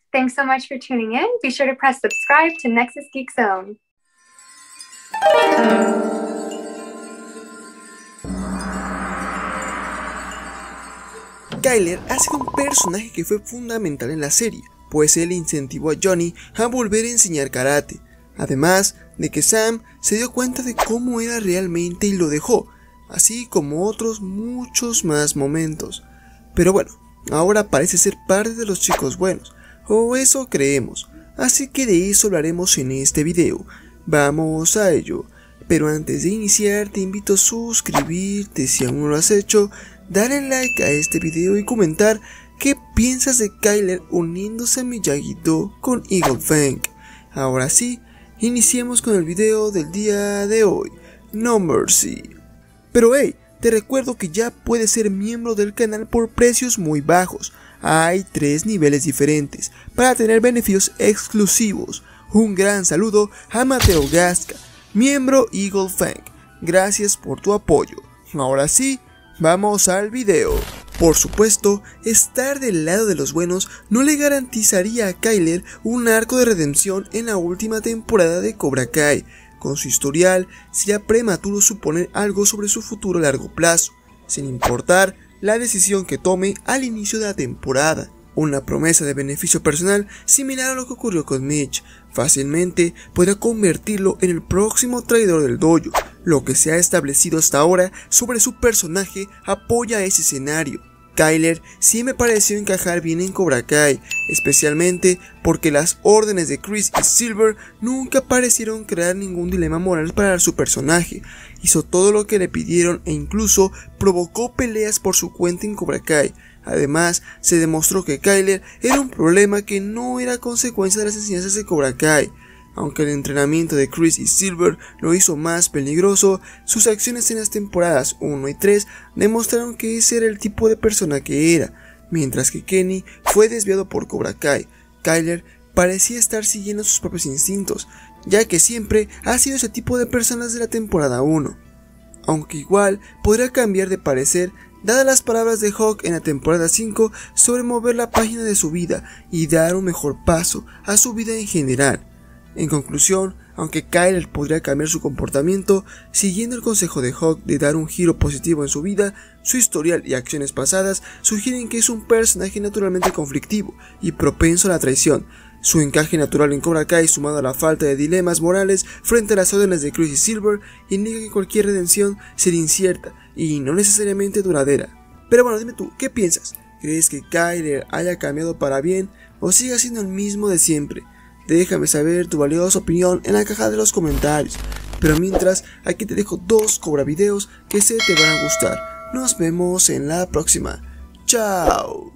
Thanks so much for tuning in. Be sure to press subscribe to Nexus Geek Zone. Kyler ha sido un personaje que fue fundamental en la serie, pues él incentivó a Johnny a volver a enseñar karate, además de que Sam se dio cuenta de cómo era realmente y lo dejó, así como otros muchos más momentos. Pero bueno, ahora parece ser parte de los chicos buenos, o eso creemos, así que de eso hablaremos en este video. Vamos a ello, pero antes de iniciar te invito a suscribirte si aún no lo has hecho, darle like a este video y comentar qué piensas de Kyler uniéndose a Miyagi-Do con Eagle Fang. Ahora sí, iniciemos con el video del día de hoy, No Mercy. Pero hey, te recuerdo que ya puedes ser miembro del canal por precios muy bajos. Hay 3 niveles diferentes para tener beneficios exclusivos. Un gran saludo a Mateo Gasca, miembro Eagle Fang. Gracias por tu apoyo. Ahora sí, vamos al video. Por supuesto, estar del lado de los buenos no le garantizaría a Kyler un arco de redención en la última temporada de Cobra Kai. Con su historial, sería prematuro suponer algo sobre su futuro a largo plazo, sin importar la decisión que tome al inicio de la temporada. Una promesa de beneficio personal similar a lo que ocurrió con Mitch fácilmente podrá convertirlo en el próximo traidor del dojo. Lo que se ha establecido hasta ahora sobre su personaje apoya ese escenario. Kyler sí me pareció encajar bien en Cobra Kai, especialmente porque las órdenes de Chris y Silver nunca parecieron crear ningún dilema moral para su personaje. Hizo todo lo que le pidieron e incluso provocó peleas por su cuenta en Cobra Kai. Además, se demostró que Kyler era un problema que no era consecuencia de las enseñanzas de Cobra Kai. Aunque el entrenamiento de Chris y Silver lo hizo más peligroso, sus acciones en las temporadas 1 y 3 demostraron que ese era el tipo de persona que era. Mientras que Kenny fue desviado por Cobra Kai, Kyler parecía estar siguiendo sus propios instintos, ya que siempre ha sido ese tipo de persona desde la temporada 1. Aunque igual podría cambiar de parecer dadas las palabras de Hawk en la temporada 5 sobre mover la página de su vida y dar un mejor paso a su vida en general. En conclusión, aunque Kyler podría cambiar su comportamiento, siguiendo el consejo de Hawk de dar un giro positivo en su vida, su historial y acciones pasadas sugieren que es un personaje naturalmente conflictivo y propenso a la traición. Su encaje natural en Cobra Kai, sumado a la falta de dilemas morales frente a las órdenes de Chris y Silver, indica que cualquier redención sería incierta y no necesariamente duradera. Pero bueno, dime tú, ¿qué piensas? ¿Crees que Kyler haya cambiado para bien o siga siendo el mismo de siempre? Déjame saber tu valiosa opinión en la caja de los comentarios. Pero mientras, aquí te dejo 2 Cobra videos que sé te van a gustar. Nos vemos en la próxima. ¡Chao!